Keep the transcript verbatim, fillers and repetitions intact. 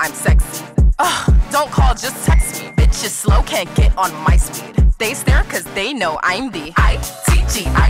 I'm sexy. Ugh, don't call, just text me. Bitches slow, can't get on my speed. They stare cause they know I'm the I T G I